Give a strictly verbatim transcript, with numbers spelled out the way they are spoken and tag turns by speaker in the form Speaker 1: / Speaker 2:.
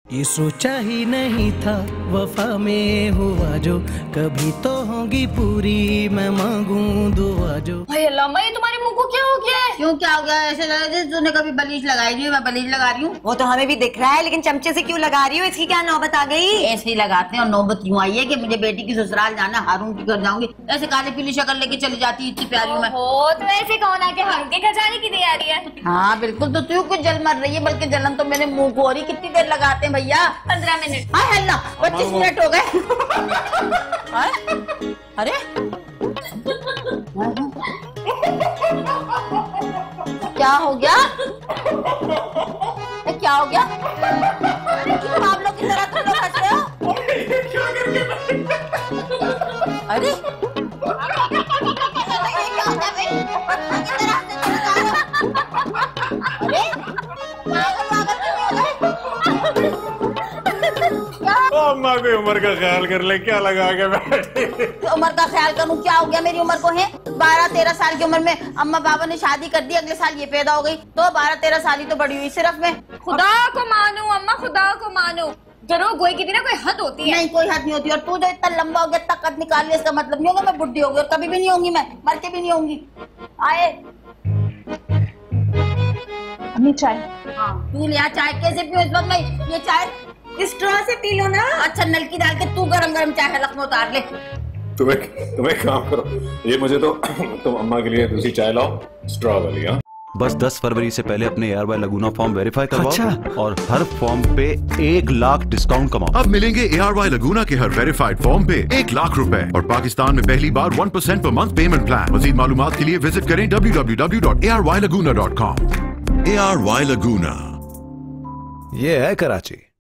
Speaker 1: ये सोचा ही नहीं था वफा में हुआ जो, कभी तो होगी पूरी मैं मांगूं दुआ जो।
Speaker 2: भाई अल्लाह माँ, ये तुम्हारे मुंह को क्या हो गया है?
Speaker 3: क्यों क्या हो गया? ऐसे लग रहा है तूने कभी बलीच लगाई नहीं, मैं बलीच लगा रही हूँ।
Speaker 4: वो तो हमें भी दिख रहा है, लेकिन चमचे से क्यों लगा रही हो? इसकी क्या नौबत आ गई?
Speaker 3: ऐसे ही लगाते हैं और नौबत यूँ आई है कि मुझे बेटी की ससुराल जाना, हारून की घर जाऊंगी, ऐसे काली पीली शक्ल लेके चली जाती, इतनी प्यारी हूँ मैं।
Speaker 2: हो तो ऐसे कौन आके हारून के घर जाने की तैयारी है?
Speaker 3: हाँ बिल्कुल, तो तू कुछ जल मर रही है, बल्कि जलन तो मेरे मुंह को हो रही। कितनी देर लगाते हैं भैया?
Speaker 2: पंद्रह मिनट।
Speaker 3: हाँ अल्लाह, पच्चीस मिनट हो गए। अरे क्या हो गया? क्या हो गया? अरे क्यों आप लोग की तरह तुम लोग हंस रहे हो? अरे
Speaker 5: अम्मा कोई उम्र का ख्याल कर ले, क्या लगा के बैठे?
Speaker 3: उम्र का ख्याल करूं? क्या हो गया? मेरी उम्र को है बारह तेरह साल की उम्र में अम्मा बाबा ने शादी कर दी, अगले साल ये पैदा हो गई, तो बारह तेरह साल ही तो बड़ी हुई सिर्फ मैं।
Speaker 2: खुदा को मानो अम्मा, खुदा को मानो, जरो गोई की भी ना कोई हद होती है।
Speaker 3: नहीं कोई हद नहीं होती, और तू जो इतना लंबा हो गया, इतना कद निकाल लिया, इसका मतलब नहीं होगा मैं बुढ़ी होगी, और कभी भी नहीं होंगी, मैं मर के भी नहीं होंगी। आए
Speaker 2: अम्मी चाय।
Speaker 3: हाँ पी लिया चाय। कैसे पियो इस वक्त में ये चाय?
Speaker 4: स्ट्रॉ से पी लो ना।
Speaker 3: अच्छा नलकी डाल के तू गरम गरम चाय हलक में उतार ले।
Speaker 5: तुम्हें तुम्हें काम करो, ये मुझे तो तुम अम्मा के लिए दूसरी चाय लाओ, स्ट्रॉ वाली। हाँ
Speaker 6: बस दस फरवरी से पहले अपने ARY Laguna form verify करवाओ।
Speaker 1: अच्छा।
Speaker 6: और हर फॉर्म पे एक लाख डिस्काउंट कमाओ।
Speaker 7: अब मिलेंगे ए आर वाई लगूना के हर वेरीफाइड फॉर्म पे एक लाख रुपए और पाकिस्तान में पहली बार one percent per month payment plan. मजीद मालूमात के लिए विजिट करें W W W dot A R Y Laguna dot com. A R Y Laguna,
Speaker 6: ये है कराची।